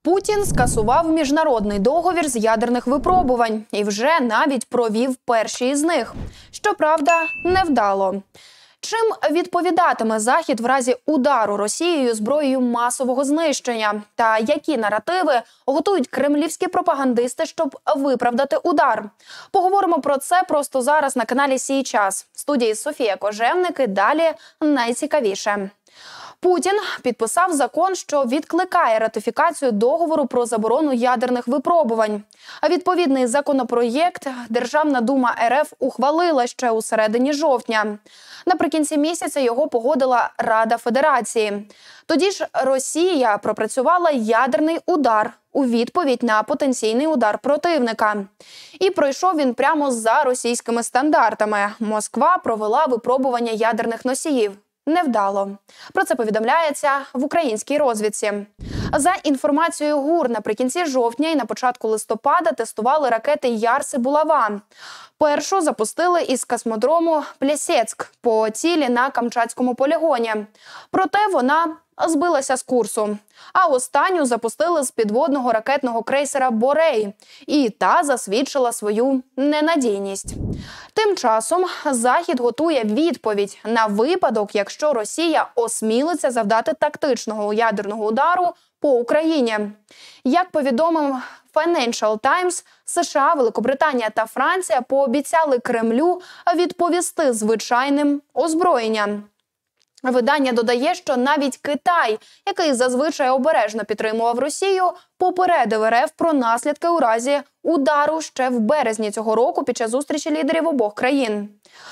Путін скасував міжнародний договір з ядерних випробувань і вже навіть провів перші із них. Щоправда, невдало. Чим відповідатиме Захід в разі удару Росією зброєю масового знищення? Та які наративи готують кремлівські пропагандисти, щоб виправдати удар? Поговоримо про це просто зараз на каналі «Сій час». В студії Софія Кожевник і далі найцікавіше. Путін підписав закон, що відкликає ратифікацію договору про заборону ядерних випробувань. А відповідний законопроєкт Державна дума РФ ухвалила ще у середині жовтня. Наприкінці місяця його погодила Рада Федерації. Тоді ж Росія пропрацювала ядерний удар у відповідь на потенційний удар противника. І пройшов він прямо за російськими стандартами. Москва провела випробування ядерних носіїв. Невдало. Про це повідомляється в українській розвідці. За інформацією ГУР, наприкінці жовтня і на початку листопада тестували ракети «Ярс» і «Булава». Першу запустили із космодрому Плєсецьк по цілі на Камчатському полігоні. Проте вона збилася з курсу. А останню запустили з підводного ракетного крейсера «Борей». І та засвідчила свою ненадійність. Тим часом Захід готує відповідь на випадок, якщо Росія осмілиться завдати тактичного ядерного удару по Україні. Як повідомив Financial Times, США, Великобританія та Франція пообіцяли Кремлю відповісти звичайним озброєнням. Видання додає, що навіть Китай, який зазвичай обережно підтримував Росію, попередив РФ про наслідки у разі удару ще в березні цього року під час зустрічі лідерів обох країн.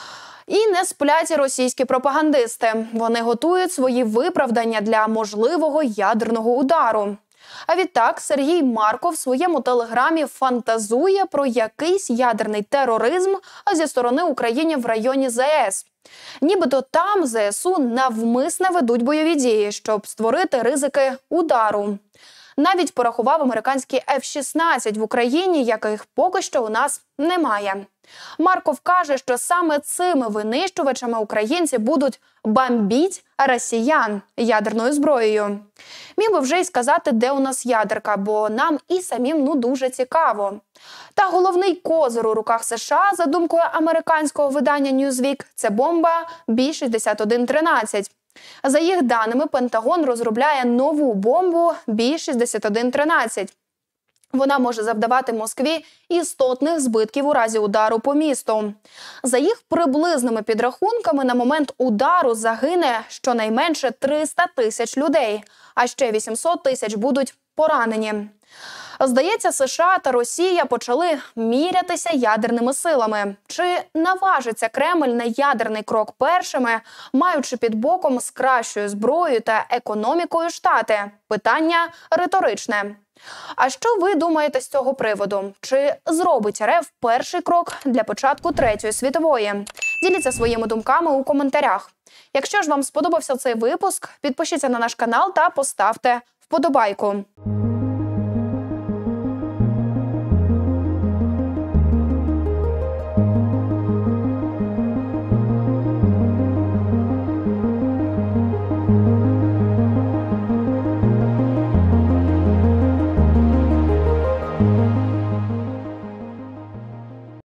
І не сплять російські пропагандисти. Вони готують свої виправдання для можливого ядерного удару. А відтак Сергій Марков в своєму телеграмі фантазує про якийсь ядерний тероризм зі сторони України в районі ЗАЕС. Нібито там ЗСУ навмисне ведуть бойові дії, щоб створити ризики удару. Навіть порахував американські F-16 в Україні, яких поки що у нас немає. Марков каже, що саме цими винищувачами українці будуть бомбіть росіян ядерною зброєю. Міг би вже й сказати, де у нас ядерка, бо нам і самим дуже цікаво. Та головний козир у руках США, за думкою американського видання Newsweek, це бомба Бі-6113. За їх даними, Пентагон розробляє нову бомбу Бі-6113. Вона може завдавати Москві істотних збитків у разі удару по місту. За їх приблизними підрахунками, на момент удару загине щонайменше 300 тисяч людей, а ще 800 тисяч будуть поранені. Здається, США та Росія почали мірятися ядерними силами. Чи наважиться Кремль на ядерний крок першими, маючи під боком з кращою зброєю та економікою Штати? Питання риторичне. А що ви думаєте з цього приводу? Чи зробить РФ перший крок для початку Третьої світової? Діліться своїми думками у коментарях. Якщо ж вам сподобався цей випуск, підпишіться на наш канал та поставте вподобайку.